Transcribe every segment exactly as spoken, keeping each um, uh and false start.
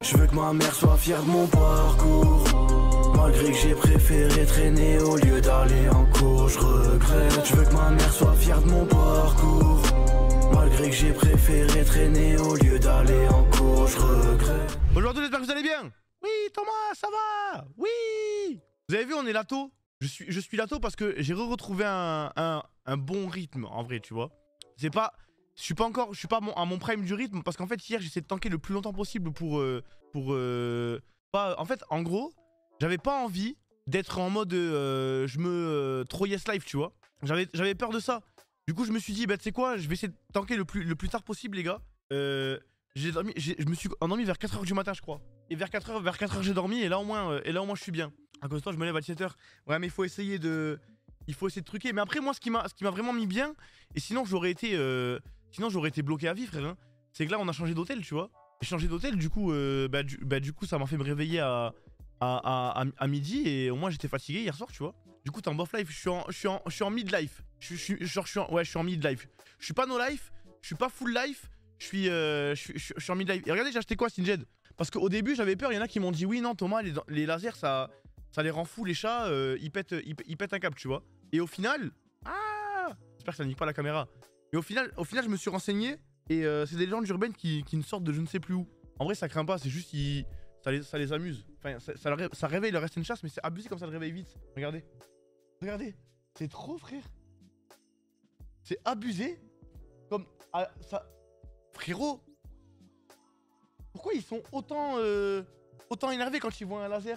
Je veux que ma mère soit fière de mon parcours. Malgré que j'ai préféré traîner au lieu d'aller en cours, je regrette. Je veux que ma mère soit fière de mon parcours. Malgré que j'ai préféré traîner au lieu d'aller en cours, je regrette. Aujourd'hui, j'espère que vous allez bien. Oui, Thomas, ça va. Oui. Vous avez vu, on est lato. Je suis, je suis lato parce que j'ai retrouvé un, un, un bon rythme, en vrai, tu vois. C'est pas... Je suis pas encore... Je suis pas à mon, à mon prime du rythme parce qu'en fait, hier, j'essaie de tanker le plus longtemps possible pour... Euh, pour euh, pas, en fait, en gros, j'avais pas envie d'être en mode... Euh, je me... Euh, trop yes life, tu vois. J'avais peur de ça. Du coup, je me suis dit, bah, tu sais quoi, je vais essayer de tanker le plus, le plus tard possible, les gars. Euh... J'ai dormi, je me suis endormi vers quatre heures du matin, je crois. Et vers quatre heures, vers quatre heures j'ai dormi, et là au moins, euh, et là au moins je suis bien. À cause de toi, je me lève à dix-sept heures. Ouais, mais il faut essayer de, il faut essayer de truquer. Mais après, moi, ce qui m'a, ce qui m'a vraiment mis bien, et sinon j'aurais été, euh, sinon j'aurais été bloqué à vie, frère. Hein, c'est que là, on a changé d'hôtel, tu vois. J'ai changé d'hôtel, du coup, euh, bah, du, bah, du coup, ça m'a fait me réveiller à, à, à, à, à midi, et au moins j'étais fatigué hier soir, tu vois. Du coup, t'es en bof life. Je suis en, je suis en, je suis en mid life. Je suis, genre, je suis en, ouais, je suis en mid life. Je suis pas no life. Je suis pas full life. Je suis, euh, je, suis, je, je suis en mid-life. Et regardez, j'ai acheté quoi, Singed? Parce qu'au début, j'avais peur. Il y en a qui m'ont dit, oui, non, Thomas, les, les lasers, ça, ça les rend fous, les chats. Euh, ils, pètent, ils, ils pètent un câble, tu vois. Et au final, ah, j'espère que ça nique pas la caméra. Et au final, au final je me suis renseigné. Et euh, c'est des légendes urbaines qui, qui ne sortent de je ne sais plus où. En vrai, ça craint pas. C'est juste, ils, ça, les, ça les amuse. Enfin, ça, ça, ça réveille le reste une chasse, mais c'est abusé comme ça le réveille vite. Regardez. Regardez. C'est trop, frère. C'est abusé. Comme. Ah, ça. Frérot. Pourquoi ils sont autant, euh, autant énervés quand ils voient un laser?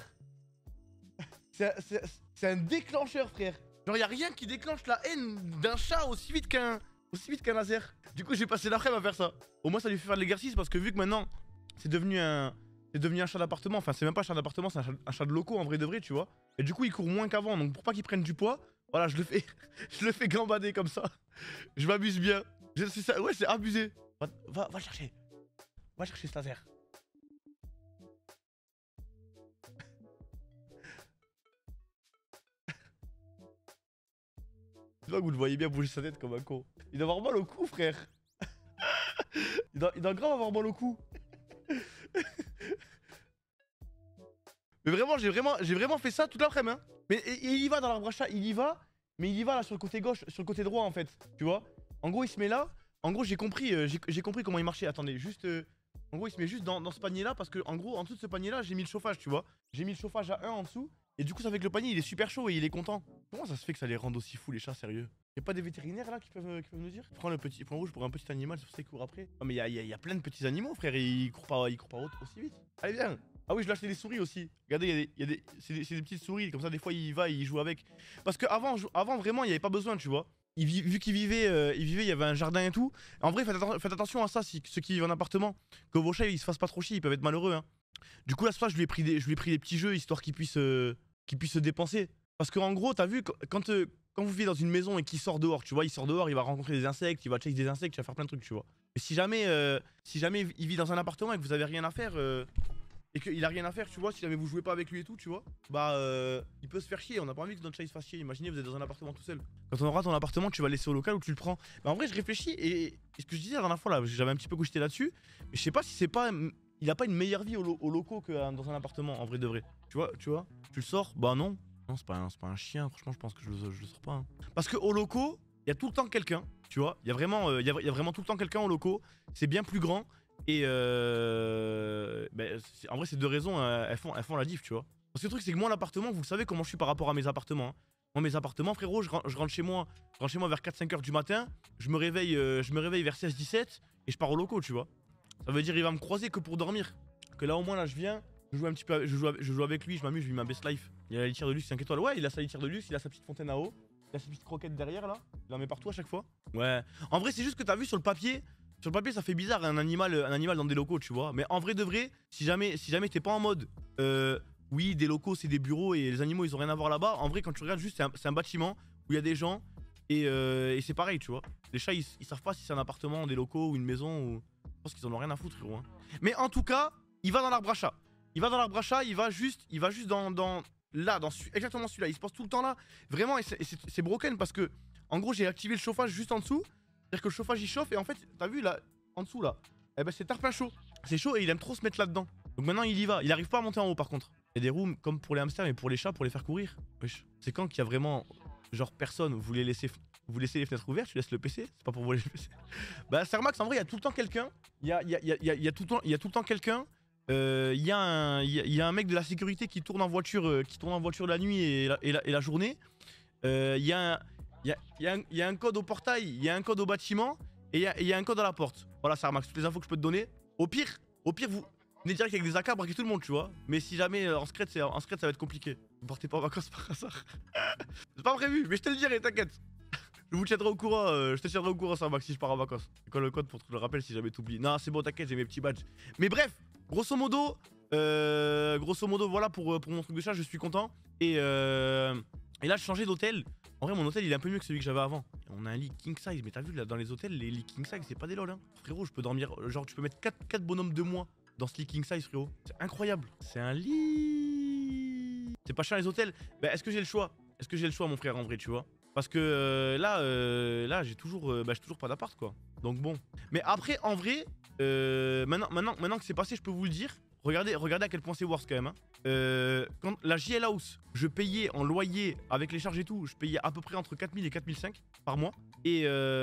C'est un déclencheur, frère. Genre, y'a rien qui déclenche la haine d'un chat aussi vite qu'un aussi vite qu'un laser. Du coup, j'ai passé l'après-midi à faire ça. Au moins, ça lui fait faire de l'exercice parce que vu que maintenant, c'est devenu un c'est devenu un chat d'appartement. Enfin, c'est même pas un chat d'appartement, c'est un, un chat de locaux en vrai de vrai, tu vois. Et du coup, il court moins qu'avant. Donc, pour pas qu'il prenne du poids, voilà, je le fais, je le fais gambader comme ça. Je m'amuse bien. Je, ça, ouais, c'est abusé. Va, va, va chercher. Va chercher ce laser. Je vois que vous le voyez bien bouger sa tête comme un con. Il doit avoir mal au cou, frère. il, doit, il doit grave avoir mal au cou. Mais vraiment, j'ai vraiment, j'ai vraiment fait ça toute l'après-midi. Hein. Mais et, et il y va dans l'arbre à chat, il y va. Mais il y va là sur le côté gauche, sur le côté droit en fait. Tu vois. En gros, il se met là. En gros, j'ai compris, euh, j'ai compris comment il marchait. Attendez, juste... Euh... En gros, il se met juste dans, dans ce panier-là parce que, en gros, en dessous de ce panier-là, j'ai mis le chauffage, tu vois. J'ai mis le chauffage à un en dessous. Et du coup, ça fait que le panier, il est super chaud et il est content. Comment ça se fait que ça les rende aussi fous, les chats, sérieux? Y'a pas des vétérinaires là qui peuvent, qui peuvent nous dire? Prends le petit point rouge pour un petit animal, c'est pour ça qu'il court après. Oh, mais y'a y a, y a plein de petits animaux, frère, et ils courent pas, ils courent pas aussi vite. Allez, viens. Ah oui, je lui ai acheté des souris aussi. Regardez, y a des, y a des, c'est des, des petites souris, comme ça, des fois, il va, il joue avec. Parce que avant, avant vraiment, il y avait pas besoin, tu vois. Il, vu qu'il vivait, euh, il vivait, il y avait un jardin et tout. En vrai, faites, atten faites attention à ça, si, ceux qui vivent en appartement, que vos chats ils se fassent pas trop chier, ils peuvent être malheureux. Hein. Du coup, là, ce soir, je lui ai pris des, je lui ai pris des petits jeux histoire qu'ils puissent, euh, qu'ils puissent se dépenser. Parce que en gros, t'as vu, quand, euh, quand vous vivez dans une maison et qu'il sort dehors, tu vois, il sort dehors, il va rencontrer des insectes, il va chasser des insectes, il va faire plein de trucs, tu vois. Mais si jamais, euh, si jamais il vit dans un appartement et que vous avez rien à faire. Euh, Et qu'il a rien à faire, tu vois, si jamais vous jouez pas avec lui et tout, tu vois, bah euh, il peut se faire chier, on a pas envie que notre chat il se fasse chier. Imaginez, vous êtes dans un appartement tout seul. Quand on aura ton appartement, tu vas le laisser au local ou tu le prends. Bah en vrai, je réfléchis et, et ce que je disais la dernière fois là, j'avais un petit peu cogité là-dessus, mais je sais pas si c'est pas. Il a pas une meilleure vie au, lo au locaux que dans un appartement, en vrai de vrai. Tu vois, tu vois, tu le sors, bah non. Non, c'est pas, un, pas un chien, franchement, je pense que je le, je le sors pas. Hein. Parce que au locaux, il y a tout le temps quelqu'un, tu vois, il y, euh, y, y a vraiment tout le temps quelqu'un au locaux, c'est bien plus grand. Et euh... bah, en vrai, ces deux raisons, euh, elles, font, elles font la diff, tu vois. Parce que le truc, c'est que moi, l'appartement, vous savez comment je suis par rapport à mes appartements. Hein. Moi, mes appartements, frérot, je, je rentre chez moi je rentre chez moi vers quatre cinq heures du matin. Je me réveille, euh, je me réveille vers seize dix-sept et je pars au locaux, tu vois. Ça veut dire il va me croiser que pour dormir. Que là, au moins, là, je viens, je joue un petit peu, je joue, je joue avec lui, je m'amuse, je vis ma best life. Il a la litière de luxe cinq étoiles. Ouais, il a sa litière de luxe, il a sa petite fontaine à eau. Il a sa petite croquette derrière, là. Il en met partout à chaque fois. Ouais. En vrai, c'est juste que t'as vu sur le papier. Sur le papier, ça fait bizarre un animal, un animal dans des locaux, tu vois. Mais en vrai de vrai, si jamais, si jamais t'es pas en mode, euh, oui, des locaux, c'est des bureaux et les animaux, ils ont rien à voir là-bas. En vrai, quand tu regardes juste, c'est un, un bâtiment où il y a des gens et, euh, et c'est pareil, tu vois. Les chats, ils, ils savent pas si c'est un appartement, des locaux ou une maison. Ou... Je pense qu'ils en ont rien à foutre, frérot. Hein. Mais en tout cas, il va dans l'arbre à chat. Il va dans l'arbre à chat, il va juste, il va juste dans, dans là, dans exactement celui-là. Il se passe tout le temps là. Vraiment, et c'est broken parce que, en gros, j'ai activé le chauffage juste en dessous. C'est-à-dire que le chauffage il chauffe et en fait, t'as vu là, en dessous là, eh ben c'est tarpin chaud. C'est chaud et il aime trop se mettre là-dedans. Donc maintenant il y va. Il arrive pas à monter en haut par contre. Il y a des rooms comme pour les hamsters mais pour les chats pour les faire courir. Wesh. C'est quand qu'il y a vraiment genre personne, vous les laissez, vous laissez les fenêtres ouvertes, tu laisses le P C, c'est pas pour voler le P C. Bah Sermax en vrai il y a tout le temps quelqu'un. Il y a, y, a, y, a, y, a, y a tout le temps, il y a tout le temps quelqu'un. Il euh, y, y, y a un mec de la sécurité qui tourne en voiture, euh, qui tourne en voiture la nuit et la, et la, et la journée. Il euh, y, y, y, y, y a un code au portail, il y a un code au bâtiment et il y, y a un code à la porte. Voilà Sermax, toutes les infos que je peux te donner. Au pire, au pire vous venez direct avec des A K, braquer tout le monde, tu vois. Mais si jamais euh, en secret, en secret ça va être compliqué. Vous partez pas en vacances par hasard. C'est pas prévu, mais je te le dirai, t'inquiète. Je vous tiendrai au courant, euh, je te tiendrai au courant Sermax si je pars en vacances. C'est quoi le code pour que je le rappelle si jamais t'oublies? Non, c'est bon, t'inquiète, j'ai mes petits badges. Mais bref, grosso modo, euh, grosso modo, voilà pour, pour mon truc de chat, je suis content. Et, euh, et là, je changeais d'hôtel. En vrai, mon hôtel il est un peu mieux que celui que j'avais avant. On a un lit king size, mais t'as vu là dans les hôtels, les lits king size, c'est pas des lol, hein. Frérot, je peux dormir, genre, tu peux mettre quatre bonhommes de moi dans ce lit king size, frérot. C'est incroyable. C'est un lit. C'est pas cher les hôtels. Bah, est-ce que j'ai le choix? Est-ce que j'ai le choix, mon frère, en vrai, tu vois? Parce que euh, là, euh, là, j'ai toujours, euh, bah, j'ai toujours pas d'appart, quoi. Donc bon. Mais après, en vrai, euh, maintenant, maintenant, maintenant que c'est passé, je peux vous le dire. Regardez, regardez à quel point c'est worse quand même. Hein. Euh, quand la J L House, je payais en loyer avec les charges et tout, je payais à peu près entre quatre mille et quatre mille cinq par mois. Et,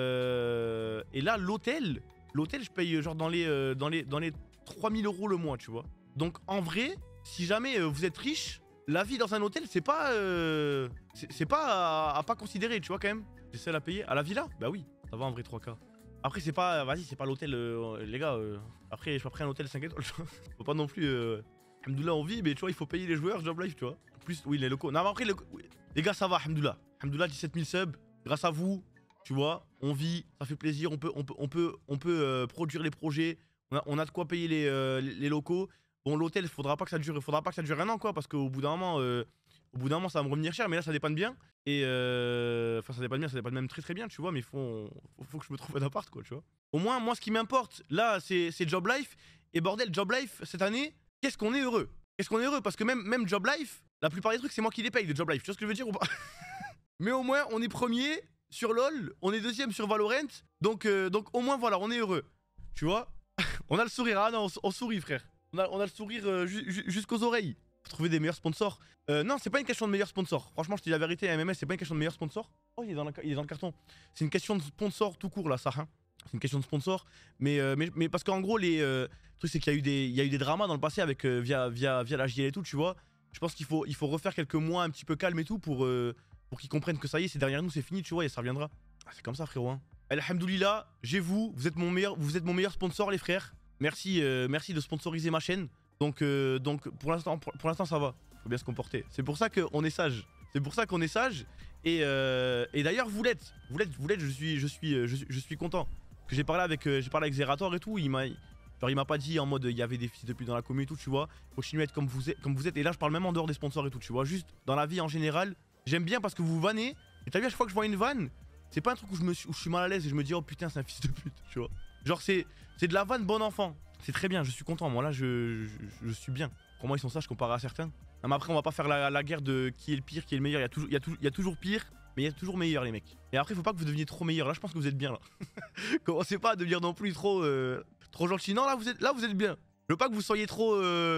euh, et là, l'hôtel, l'hôtel, je paye genre dans les, euh, dans les, dans les trois mille euros le mois, tu vois. Donc en vrai, si jamais euh, vous êtes riche, la vie dans un hôtel, c'est pas, euh, c'est pas à, à pas considérer, tu vois quand même. C'est seul à payer. À la villa, bah oui, ça va en vrai trois K. Après c'est pas, vas-y, c'est pas l'hôtel, euh, les gars. Euh, après je suis pas pris un hôtel cinq étoiles, tu vois. Faut pas non plus. Euh, Alhamdoulilah on vit, mais tu vois il faut payer les joueurs, Job Life, tu vois. En plus oui les locaux. Non mais après le, oui, les gars ça va, Alhamdoulilah. Alhamdoulilah dix-sept mille subs, grâce à vous, tu vois, on vit, ça fait plaisir, on peut, on peut, on peut, on peut euh, produire les projets, on a, on a de quoi payer les, euh, les, les locaux. Bon l'hôtel, faudra pas que ça dure, faudra pas que ça dure un an quoi, parce qu'au bout d'un moment, euh, au bout d'un moment ça va me revenir cher, mais là ça dépanne bien. Et euh, enfin ça dépanne bien, ça dépanne même très très bien, tu vois, mais faut, faut, faut que je me trouve un appart quoi, tu vois. Au moins moi ce qui m'importe là c'est Job Life, et bordel Job Life cette année, qu'est-ce qu'on est heureux. Qu'est-ce qu'on est heureux, parce que même, même Job Life, la plupart des trucs c'est moi qui les paye de Job Life, tu vois ce que je veux dire ou pas? Mais au moins on est premier sur LoL, on est deuxième sur Valorant, donc, euh, donc au moins voilà, on est heureux, tu vois. On a le sourire, ah non, on, on sourit frère. On a, on a le sourire euh, ju ju jusqu'aux oreilles. Faut trouver des meilleurs sponsors. Euh, non, c'est pas une question de meilleurs sponsors. Franchement, je te dis la vérité, M M S, c'est pas une question de meilleurs sponsors. Oh, il est dans, la, il est dans le carton. C'est une question de sponsor tout court là, ça. Hein. C'est une question de sponsor. Mais, euh, mais, mais parce qu'en gros, les euh, trucs, c'est qu'il y a eu des, il y a eu des dramas dans le passé avec euh, via, via, via la J L et tout, tu vois. Je pense qu'il faut, il faut refaire quelques mois un petit peu calme et tout pour, euh, pour qu'ils comprennent que ça y est, c'est derrière nous, c'est fini, tu vois, et ça reviendra. Ah, c'est comme ça, frérot. Hein. Alhamdoulilah, j'ai vous, vous êtes mon meilleur, vous êtes mon meilleur sponsor, les frères. Merci, euh, merci de sponsoriser ma chaîne. Donc, euh, donc pour l'instant, pour, pour l'instant, ça va. Faut bien se comporter. C'est pour ça qu'on est sage. C'est pour ça qu'on est sage. Et, euh, et d'ailleurs, vous l'êtes. Vous l'êtes, vous l'êtes. Je suis, je suis, je suis, je suis content. Que j'ai parlé avec, euh, j'ai parlé avec Zerator et tout. Il m'a, genre, il m'a pas dit en mode, il y avait des fils de pute dans la commune et tout, tu vois. Continuez à être comme vous êtes, comme vous êtes. Et là, je parle même en dehors des sponsors et tout, tu vois. Juste dans la vie en général, j'aime bien parce que vous vannez. Et t'as vu, à chaque fois que je vois une vanne, c'est pas un truc où je me, où je suis mal à l'aise et je me dis, oh putain, c'est un fils de pute, tu vois. Genre, c'est, c'est de la vanne bon enfant. C'est très bien, je suis content. Moi là, je, je, je suis bien. Pour moi, ils sont sages comparé à certains. Non, mais après, on va pas faire la, la guerre de qui est le pire, qui est le meilleur. Il y a toujours, il y a toujours, il y a toujours pire, mais il y a toujours meilleur, les mecs. Et après, faut pas que vous deveniez trop meilleur. Là, je pense que vous êtes bien là. Commencez pas à devenir non plus trop, euh, trop gentil. Non, là, vous êtes, là, vous êtes bien. Je veux pas que vous soyez trop,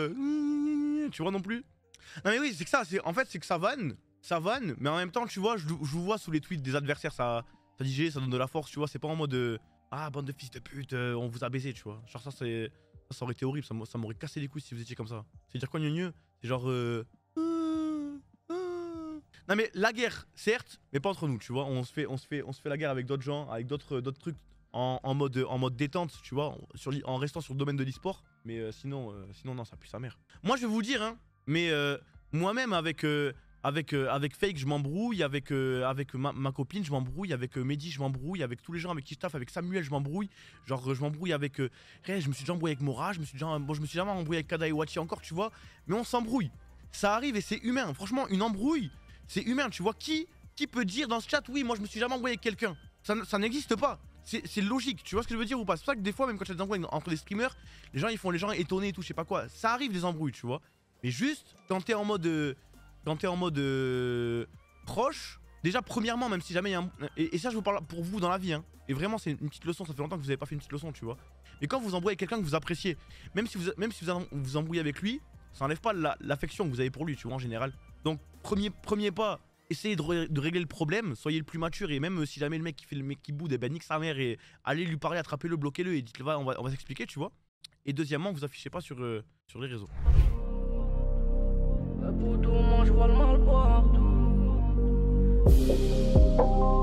euh... tu vois non plus. Non mais oui, c'est que ça. C'est en fait, c'est que ça vanne, ça vanne, mais en même temps, tu vois, je, je vous vois sous les tweets des adversaires, ça, ça digère, ça donne de la force, tu vois. C'est pas en mode, euh, ah bande de fils de pute, euh, on vous a baisé, tu vois. Genre ça, c'est ça aurait été horrible, ça m'aurait cassé les couilles si vous étiez comme ça. C'est dire quoi, gneu? C'est genre euh... Non mais la guerre, certes, mais pas entre nous, tu vois. On se fait, on se fait, on se fait la guerre avec d'autres gens, avec d'autres, d'autres trucs en, en mode, en mode détente, tu vois, sur, en restant sur le domaine de l'e-sport. Mais euh, sinon, euh, sinon non, ça pue sa mère. Moi, je vais vous dire, hein, mais euh, moi-même avec, euh, avec, euh, avec Fake, je m'embrouille, avec, euh, avec ma, ma copine, je m'embrouille, avec euh, Mehdi, je m'embrouille, avec tous les gens avec qui je taffe, avec Samuel, je m'embrouille. Genre, je m'embrouille avec, euh, hey, je me suis déjà embrouillé avec Mora, je me suis déjà, bon, je me suis jamais embrouillé avec Kada et Wachi encore, tu vois. Mais on s'embrouille, ça arrive et c'est humain. Franchement, une embrouille, c'est humain, tu vois. Qui, qui peut dire dans ce chat, oui, moi je me suis jamais embrouillé avec quelqu'un? Ça, ça n'existe pas. C'est logique, tu vois ce que je veux dire ou pas? C'est pour ça que des fois, même quand il y a des embrouilles entre des streamers, les gens ils font les gens étonnés et tout, je sais pas quoi. Ça arrive des embrouilles, tu vois. Mais juste, quand t'es en mode. Euh, quand t'es en mode. Euh, proche, déjà, premièrement, même si jamais il y a un. Et, et ça, je vous parle pour vous dans la vie, hein. Et vraiment, c'est une petite leçon, ça fait longtemps que vous avez pas fait une petite leçon, tu vois. Mais quand vous embrouillez avec quelqu'un que vous appréciez, même si vous, même si vous vous embrouillez avec lui, ça n'enlève pas l'affection que vous avez pour lui, tu vois, en général. Donc, premier, premier pas, essayez de, de régler le problème, soyez le plus mature, et même si jamais le mec qui fait le mec qui boude, eh ben nique sa mère, et allez lui parler, attrapez-le, bloquez-le, et dites-le, va, on va, on va s'expliquer, tu vois. Et deuxièmement, vous affichez pas sur, euh, sur les réseaux. Pour tout, moi je vois le mal partout.